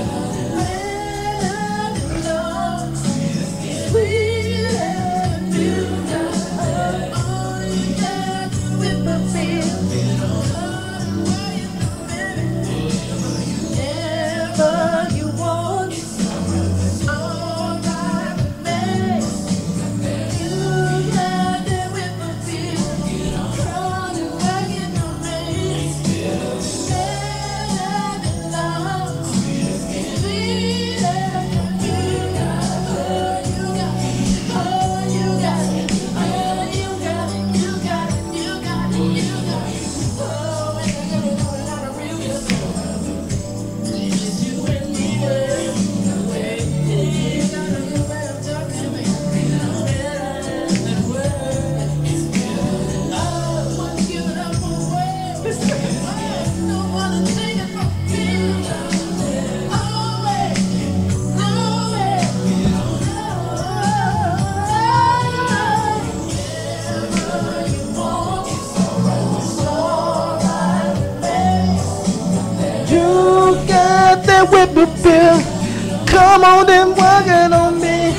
A: the bill. Come on and work it on me.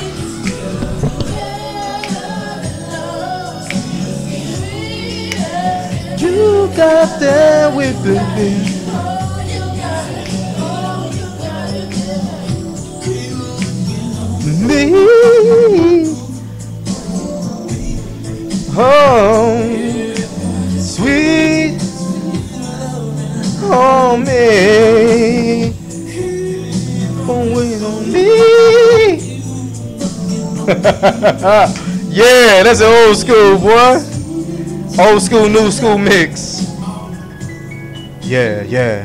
A: You got there with the bill. Me. Oh, sweet home, me. Don't wait on me. Yeah, that's an old school, boy. Old school, new school mix. Yeah, yeah.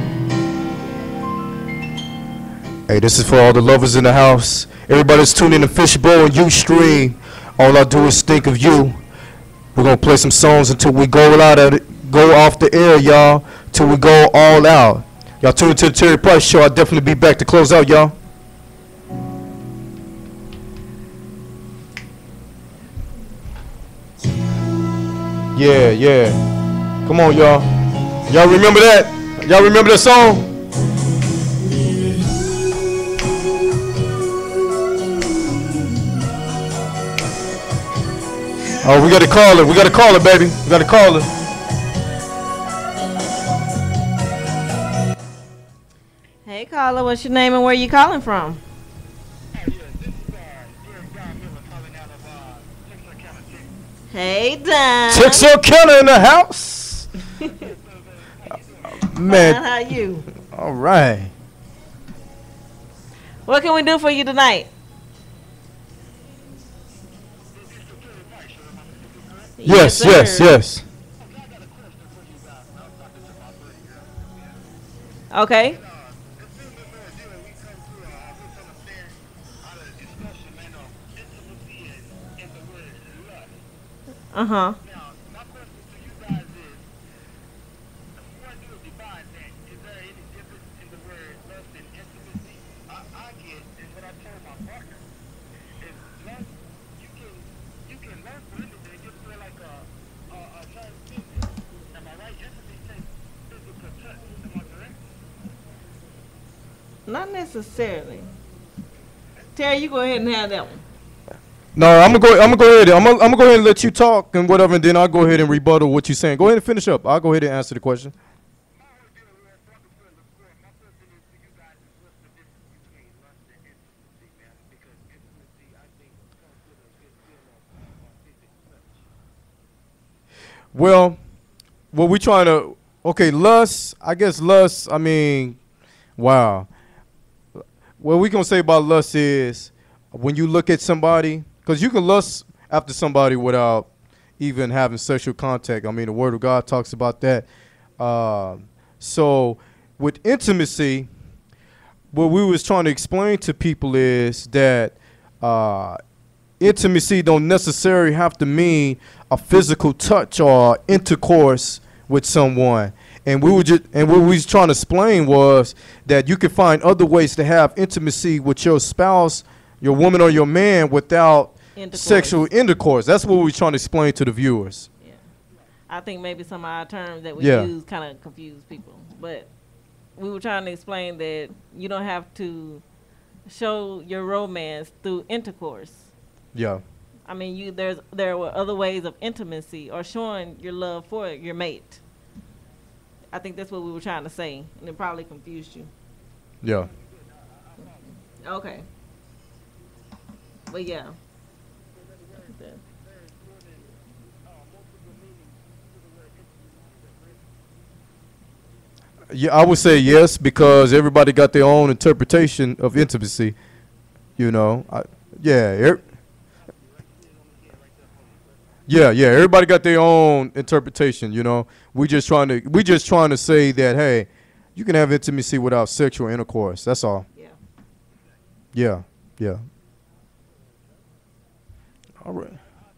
A: Hey, this is for all the lovers in the house. Everybody's tuning in to Fishbowl and Ustream. All I do is think of you. We're gonna play some songs until we go out of it, go off the air, y'all. Till we go all out. Y'all tune into the Terry Price Show. I'll definitely be back to close out, y'all. Yeah, yeah. Come on, y'all. Y'all remember that? Y'all remember that song? Oh, we got to call her. We got to call her, baby. We got to call her.
B: Hey, caller, what's your name and where you calling from? Hey, Don.
A: Texarkana in the house. Man.
B: Don, how you?
A: All right.
B: What can we do for you tonight?
A: Yes, yes,
B: sir.
A: yes.
B: Okay. Uh huh. Not necessarily. Terry, you go ahead and have that one.
A: No, I'm gonna go. I'm gonna go ahead. I'm gonna, I'm gonna go ahead and let you talk and whatever, and then I'll go ahead and rebuttal what you're saying. Go ahead and finish up. I'll go ahead and answer the question. Well, what we trying to? Okay, lust. I guess lust. I mean, wow. What we gonna say about lust is when you look at somebody, because you can lust after somebody without even having sexual contact. I mean, the Word of God talks about that. Um, so with intimacy, what we was trying to explain to people is that uh, intimacy don't necessarily have to mean a physical touch or intercourse with someone. And we were just, and what we was trying to explain was that you can find other ways to have intimacy with your spouse, your woman or your man without
B: Intercourse.
A: sexual intercourse. That's what we were trying to explain to the viewers.
B: Yeah. I think maybe some of our terms that we
A: Yeah.
B: use kind of confuse people. But we were trying to explain that you don't have to show your romance through intercourse.
A: Yeah.
B: I mean, you there's there were other ways of intimacy or showing your love for your mate. I think that's what we were trying to say, and it probably confused you.
A: Yeah.
B: Okay. But yeah.
A: Yeah, I would say yes, because everybody got their own interpretation of intimacy. You know, I, yeah, er, yeah, yeah. Everybody got their own interpretation. You know, we just trying to we just trying to say that hey, you can have intimacy without sexual intercourse. That's all.
B: Yeah.
A: Yeah, yeah. All right.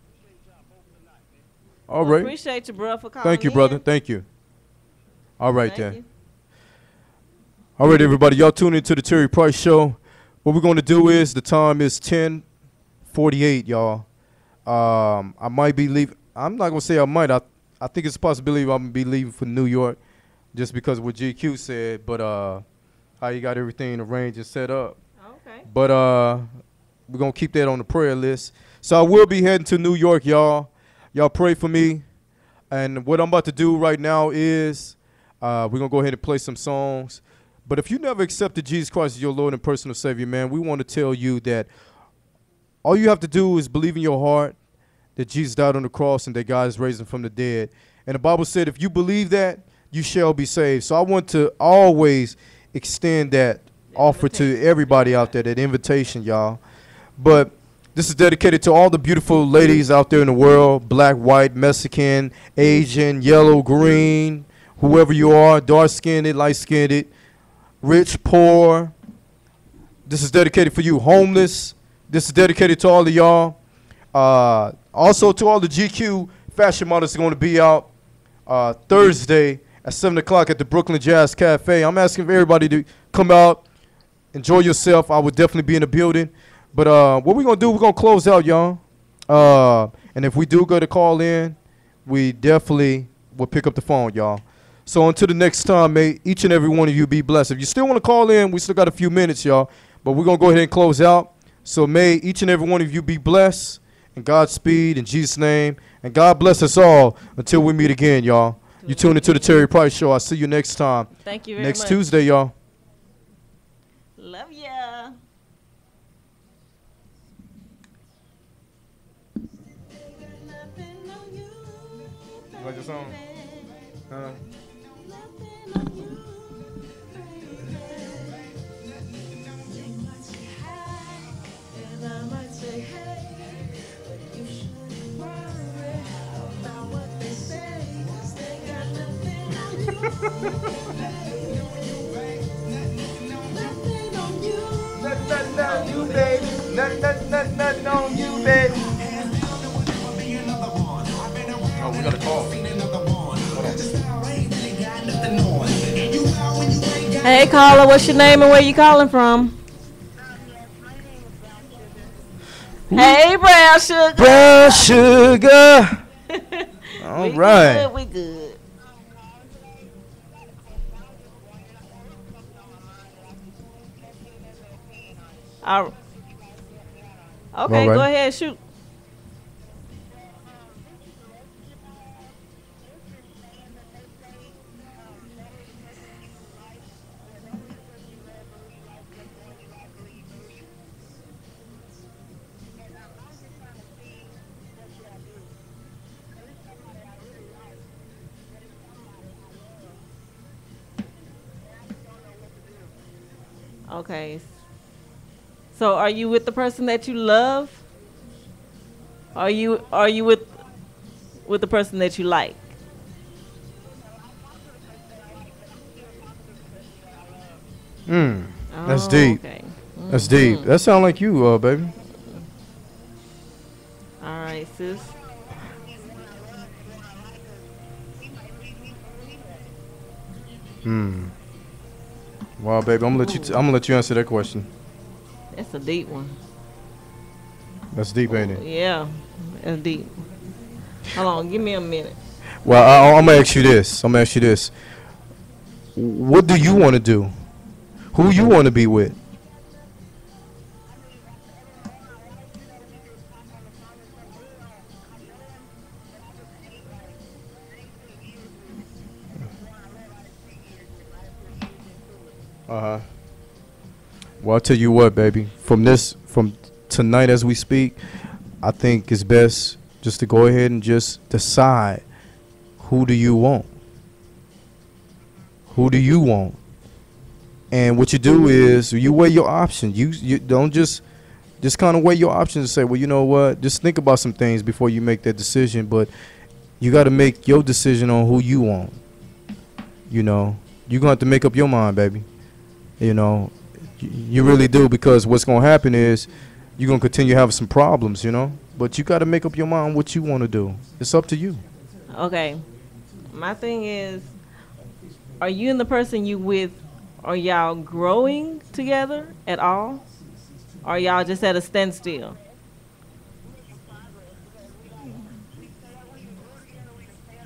A: All
B: Well,
A: right.
B: appreciate you, bro, for calling
A: Thank you,
B: in.
A: brother. Thank you. All right
B: Thank
A: then.
B: you.
A: All right, everybody. Y'all tune into the Terry Price Show. What we're going to do is the time is ten forty-eight, y'all. Um, I might be leaving. I'm not going to say I might. I, I think it's a possibility I'm going to be leaving for New York just because of what G Q said. But uh, how he got everything arranged and set up.
B: Okay.
A: But uh, we're gonna keep that on the prayer list. So I will be heading to New York, y'all. Y'all pray for me. And what I'm about to do right now is uh, we're gonna go ahead and play some songs. But if you never accepted Jesus Christ as your Lord and personal Savior, man, we want to tell you that all you have to do is believe in your heart that Jesus died on the cross and that God is raising from the dead. And the Bible said if you believe that, you shall be saved. So I want to always extend that offer to everybody out there, that invitation, y'all. But this is dedicated to all the beautiful ladies out there in the world, black, white, Mexican, Asian, yellow, green, whoever you are, dark-skinned, light-skinned, rich, poor. This is dedicated for you, homeless. This is dedicated to all of y'all. Uh, also to all the G Q fashion models that are going to be out uh, Thursday at seven o'clock at the Brooklyn Jazz Cafe. I'm asking for everybody to come out, enjoy yourself. I would definitely be in the building. But uh, what we're going to do, we're going to close out, y'all. Uh, and if we do go to call in, we definitely will pick up the phone, y'all. So until the next time, may each and every one of you be blessed. If you still want to call in, we still got a few minutes, y'all. But we're going to go ahead and close out. So may each and every one of you be blessed. And Godspeed in Jesus' name. And God bless us all until we meet again, y'all. You tune into the Terry Price Show. I'll see you next time.
B: Thank you very
A: next
B: much.
A: Tuesday, y'all.
B: Love ya.
A: You like the song? Uh, Nothing on you, baby. Nothing, nothing, nothing on you, baby. Oh, we got a call.
B: Hey, caller, what's your name and where you calling from? Hey, brown sugar.
A: Brown sugar. All
B: we
A: right.
B: Good, we good. All right. Okay,
A: All right.
B: go ahead, shoot. Okay. So are you with the person that you love? Are you are you with with the person that you like?
A: Mm, that's
B: Oh,
A: deep.
B: Okay.
A: That's deep. That sound like you, uh, baby.
B: All right, sis.
A: Hmm. Wow, baby, I'm gonna let you. T- I'm gonna let you answer that question.
B: That's a deep one.
A: That's deep, ain't it?
B: Yeah, that's deep. Hold on, give me a minute.
A: Well, I, I'm gonna ask you this. I'm gonna ask you this. What do you want to do? Who you want to be with? Uh huh. Well, I'll tell you what, baby. From this, from tonight as we speak, I think it's best just to go ahead and just decide who do you want. Who do you want? And what you do is you weigh your options. You you don't just just kind of weigh your options and say, well, you know what? Just think about some things before you make that decision. But you got to make your decision on who you want. You know, you're gonna have to make up your mind, baby. You know, you, you really do, because what's gonna happen is you're gonna continue having some problems. You know, but you got to make up your mind what you want to do. It's up to you.
B: Okay. My thing is, are you and the person you with, are y'all growing together at all? Or are y'all just at a standstill?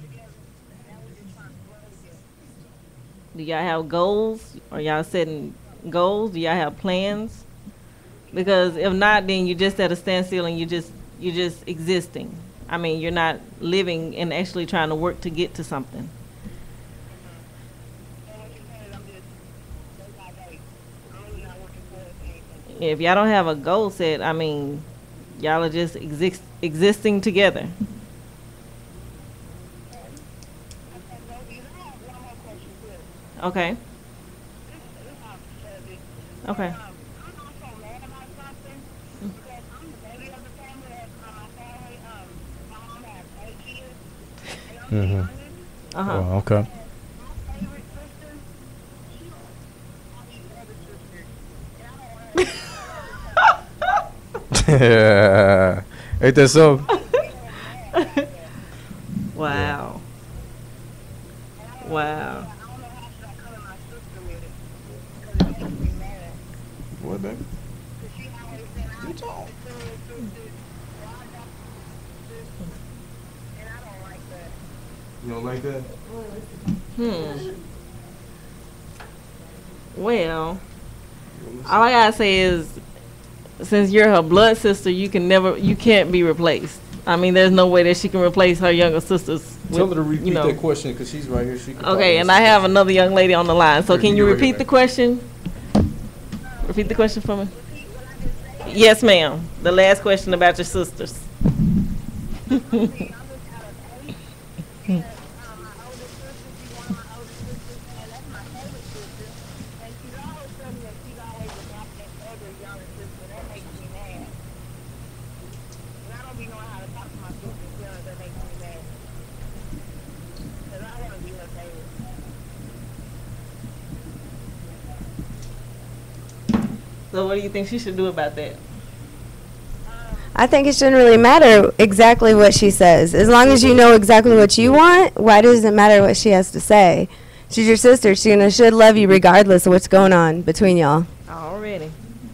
B: Do y'all have goals? Are y'all setting goals? Do y'all have plans? Because if not, then you're just at a standstill and you just you're just existing. I mean, you're not living and actually trying to work to get to something. If y'all don't have a goal set, I mean, y'all are just exist existing together. Okay. Okay.
A: Mm-hmm.
B: Uh-huh.
A: Oh, okay. Yeah. Ain't that so?
B: Wow. Wow.
A: What, baby? You don't like that?
B: Hmm. Well, all I gotta say is, since you're her blood sister, you can never, you can't be replaced. I mean, there's no way that she can replace her younger sisters.
A: Tell
B: with,
A: her to repeat
B: you know.
A: that question because she's right here. She can
B: Okay, and I have another young lady on the line. So
A: Here,
B: can you
A: you
B: repeat
A: right
B: the
A: back.
B: question? Repeat the question for me. Yes, ma'am. The last question about your sisters. So what do you think she should do about that?
F: I think it shouldn't really matter exactly what she says. As long as you know exactly what you want, why does it matter what she has to say? She's your sister. She gonna should love you regardless of what's going on between y'all.
B: Already.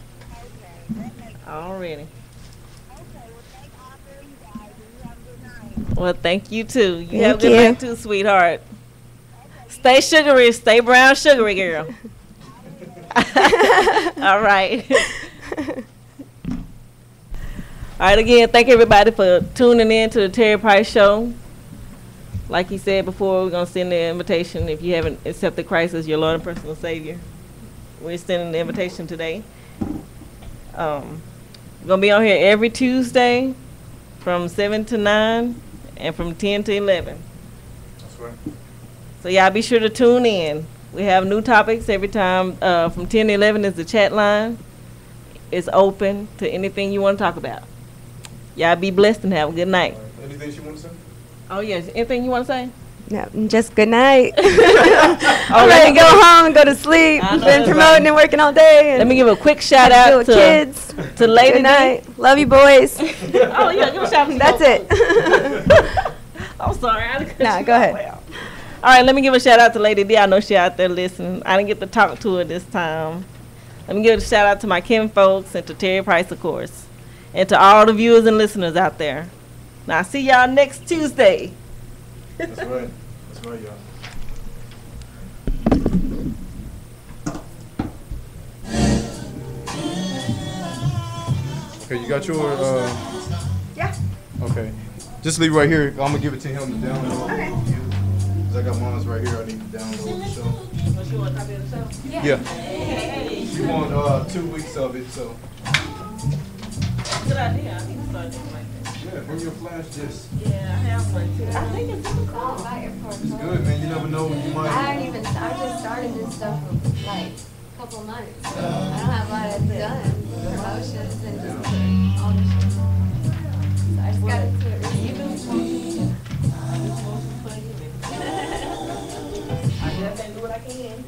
B: Already. Well, thank you too. You have a
F: Thank
B: good
F: you.
B: night too, sweetheart. Stay sugary, stay brown sugary, girl. All right. All right, again, thank everybody for tuning in to the Terry Price Show. Like he said before, we're going to send the invitation if you haven't accepted Christ as your Lord and personal Savior. We're sending the invitation today. Um, we're going to be on here every Tuesday from seven to nine and from ten to eleven.
A: That's right.
B: So y'all be sure to tune in. We have new topics every time. Uh, from ten to eleven is the chat line. It's open to anything you want to talk about. Y'all be blessed and have a good night.
A: All right. Anything she want to say?
B: Oh, yes. Anything you want to say?
F: No, just good night. I'm ready to go home and go to sleep.
B: I know
F: Been
B: that's
F: promoting
B: right.
F: and working all day. And
B: Let me give a quick shout
F: have
B: out
F: to
B: to,
F: deal with kids.
B: to Lady
F: Good
B: D.
F: night. Love you, boys.
B: Oh, yeah. Give a shout out.
F: That's it.
B: I'm sorry. I didn't cut
F: Nah,
B: you
F: go
B: off.
F: ahead.
B: All right. Let me give a shout out to Lady D. I know she out there listening. I didn't get to talk to her this time. Let me give a shout out to my kin folks and to Terry Price, of course. And to all the viewers and listeners out there. Now, see y'all next Tuesday.
A: That's right. That's right, y'all. Okay, you got your, uh...
F: Yeah.
A: Okay. Just leave it right here. I'm gonna give it to him to download.
F: Okay.
A: Cause I got mine right here. I need to download the show.
B: What, you want a copy of the show?
A: Yeah. She want uh two weeks of it, so
B: Good idea. I need to start doing like that.
A: yeah. Bring your flash disc.
B: Yeah, I have one too. I think it's super cool.
A: It's good, man. You never know when you
G: I
A: might.
G: haven't even, I just started this stuff for like a couple of months. So I don't have a lot of done, promotions and just all this shit. So I just got into it recently.
B: I just do what I can.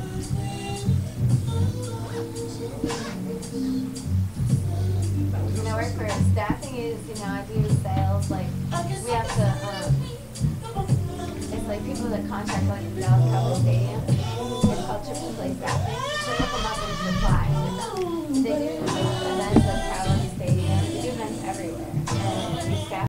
G: You know, work for staffing is, you know, I do sales, like, we have to, um, it's like people that contract like the Dallas Cowboys Stadium. It's called Triple Play Staffing. So look them up and apply with them. They do